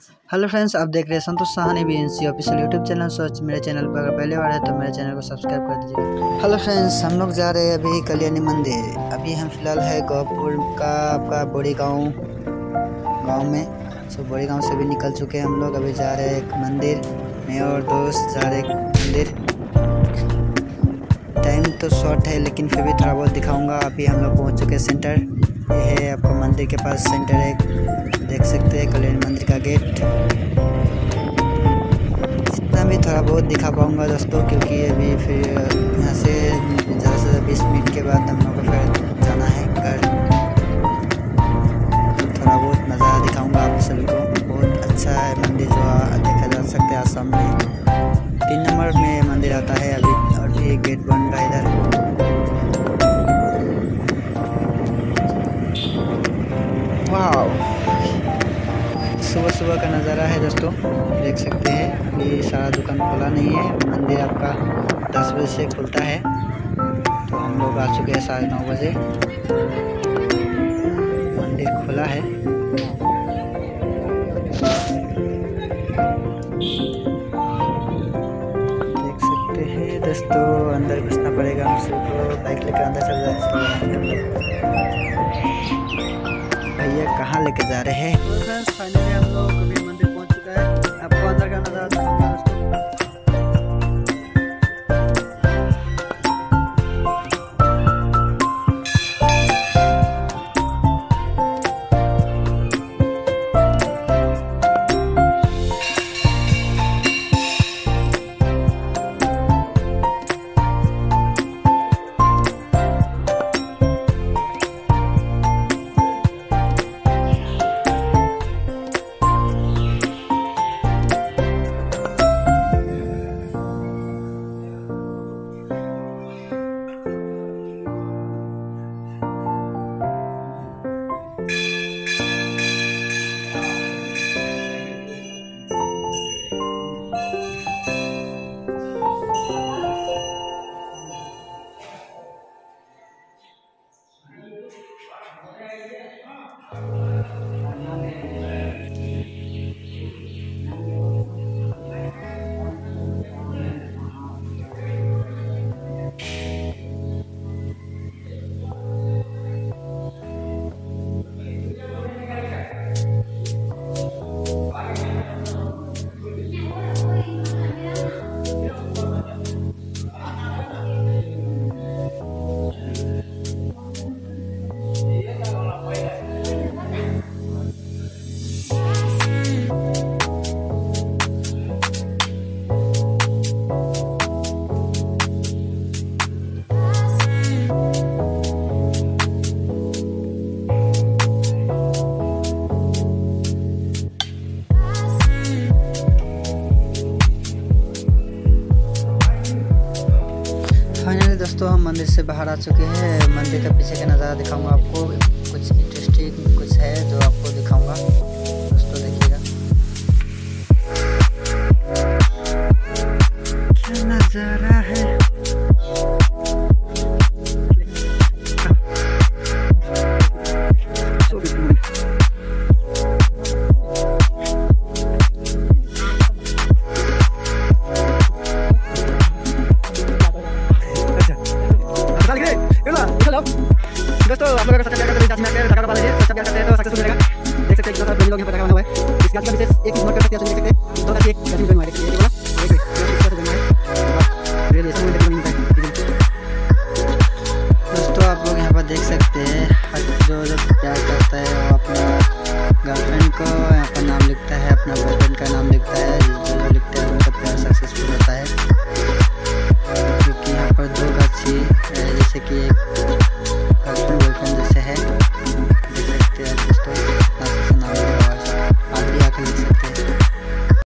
Hello friends, आप देख रहे हैं Santosh Sahni BNC official YouTube channel. सोच मेरे चैनल पर अगर पहले बार है तो मेरे चैनल को सब्सक्राइब कर दीजिए। हेलो फ्रेंड्स, हम लोग जा रहे हैं अभी कल्याणी मंदिर। अभी हम फिलहाल है गौपुर का आपका बोड़ी गाँव में। सो बोड़ी गाँव से भी निकल चुके हैं हम लोग। अभी जा रहे हैं एक मंदिर, मैं और दोस्त जा रहे हैं मंदिर। टाइम तो शॉर्ट है लेकिन फिर भी थोड़ा बहुत दिखाऊंगा। अभी हम लोग पहुँच चुके हैं सेंटर। ये है आपका मंदिर के पास सेंटर है, देख सकते हैं कल्याणी मंदिर का गेट। जितना भी थोड़ा बहुत दिखा पाऊंगा दोस्तों, क्योंकि अभी फिर यहाँ से ज़्यादा से 20 मिनट के बाद हम लोग को फिर जाना है घर। तो थोड़ा बहुत नज़ारा दिखाऊंगा आप सभी को। बहुत अच्छा है मंदिर, जो देखा जा सकते हैं आसाम में 3 नंबर में मंदिर आता है। अभी और भी गेट बन रहा है इधर। वाह, सुबह सुबह का नज़ारा है दोस्तों, देख सकते हैं। अभी सारा दुकान खुला नहीं है। मंदिर आपका 10 बजे से खुलता है, तो हम लोग आ चुके हैं 9:30 बजे। मंदिर खुला है। देख सकते हैं दोस्तों, अंदर घुसना पड़ेगा हम सबको। बाइक लेकर अंदर चल जाएंगे। भैया कहाँ लेके जा रहे हैं? तो फ्रेंड्स फाइनली हम लोग अभी मंदिर पहुँच चुका है। आपको अंदर का नज़ारा दिखाऊंगा दोस्तों। फाइनली दोस्तों हम मंदिर से बाहर आ चुके हैं। मंदिर का पीछे का नज़ारा दिखाऊंगा आपको। कुछ इंटरेस्टिंग कुछ है जो आपको दिखाऊंगा दोस्तों, देखिएगा क्या नज़ारा है। दोस्तों आप लोग अगर सब्सक्राइब करते हैं तो सक्सेसफुल मिलेगा। देख सकते हैं कितना सारा लोग यहाँ पता हुआ है। इस गाड़ी का विशेष एक नोट कर सकते हैं, देख सकते हैं 2 का एक कैसे बनवाया है। ये दोस्तों आप लोग यहाँ पर देख सकते हैं, जो प्यार करता है वो अपना गर्लफ्रेंड को यहाँ पर नाम लिखता है, अपना बॉयफ्रेंड का नाम लिखता है। जो लिखता है उनका प्यार सक्सेसफुल होता है, क्योंकि यहाँ पर 2 गाछी जैसे कि गर्लफ्रेंड